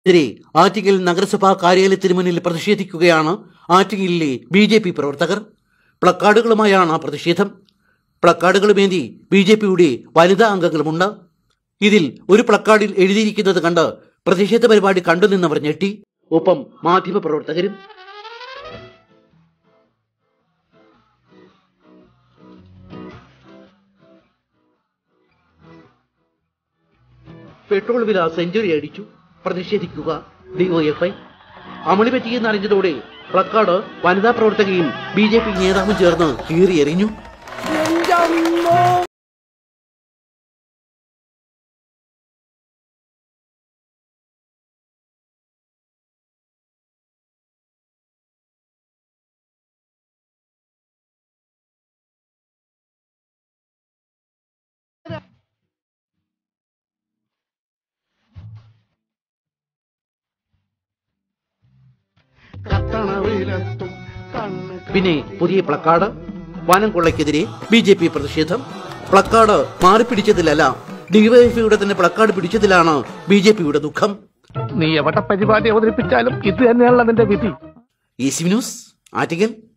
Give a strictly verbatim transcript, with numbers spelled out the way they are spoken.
എതിരെ ആറ്റിങ്ങൽ നഗരസഭാ കാര്യാലയത്തിന് മുന്നിൽ പ്രതിഷേധിക്കുകയാണ് ആറ്റിങ്ങലിലെ ബി ജെ പി പ്രവർത്തകർ. പ്ലക്കാർഡുകളുമായാണ് പ്രതിഷേധം. പ്ലക്കാർഡുകളുമേന്തി ബി ജെ പിയുടെ വനിതാ അംഗങ്ങളുമുണ്ട്. ഇതിൽ ഒരു പ്ലക്കാർഡിൽ എഴുതിയിരിക്കുന്നത് കണ്ട് പ്രതിഷേധ പരിപാടി കണ്ടുനിന്നവർ ഞെട്ടി. ഒപ്പം മാധ്യമ പ്രവർത്തകരും. പെട്രോൾ വില സെഞ്ചുറി അടിച്ചു, പ്രതിഷേധിക്കുക ഡിവൈഎഫ്ഐ. അമളി പറ്റിയെന്ന് അറിഞ്ഞതോടെ പ്ലക്കാർഡ് വനിതാ പ്രവർത്തകയും ബി ജെ പി നേതാവും ചേർന്ന് കീറിയെറിഞ്ഞു. പിന്നെ പുതിയ പ്ലക്കാർഡ്. വനം കൊള്ളയ്ക്കെതിരെ ബി ജെ പി പ്രതിഷേധം. പ്ലക്കാർഡ് മാറിപ്പിടിച്ചതിലല്ല, ഡിവൈഎഫ്ഐയുടെ തന്നെ പ്ലക്കാർഡ് പിടിച്ചതിലാണ് ബി ജെ പിയുടെ ദുഃഖം. നീ എവിടെ പരിപാടി അവതരിപ്പിച്ചാലും ഇത് തന്നെയാണല്ലോ അതിന്റെ വിധി. Easy news, Attingal.